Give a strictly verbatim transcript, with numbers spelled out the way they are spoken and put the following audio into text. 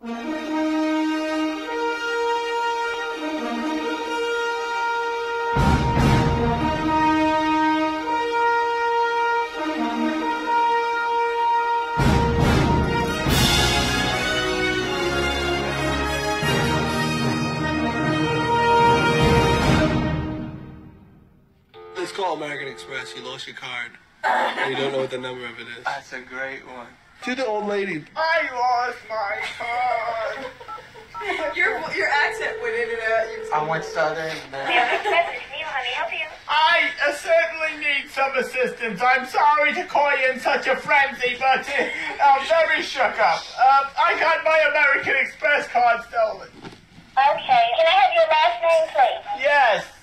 Let's call American Express. You lost your card. And you don't know what the number of it is. That's a great one. To the old lady. I lost my card. Your your accent went in and out. I went southern. American Express, it's Neil. How may I help you? I uh, certainly need some assistance. I'm sorry to call you in such a frenzy, but uh, I'm very shook up. Uh, I got my American Express card stolen. Okay. Can I have your last name, please? Yes,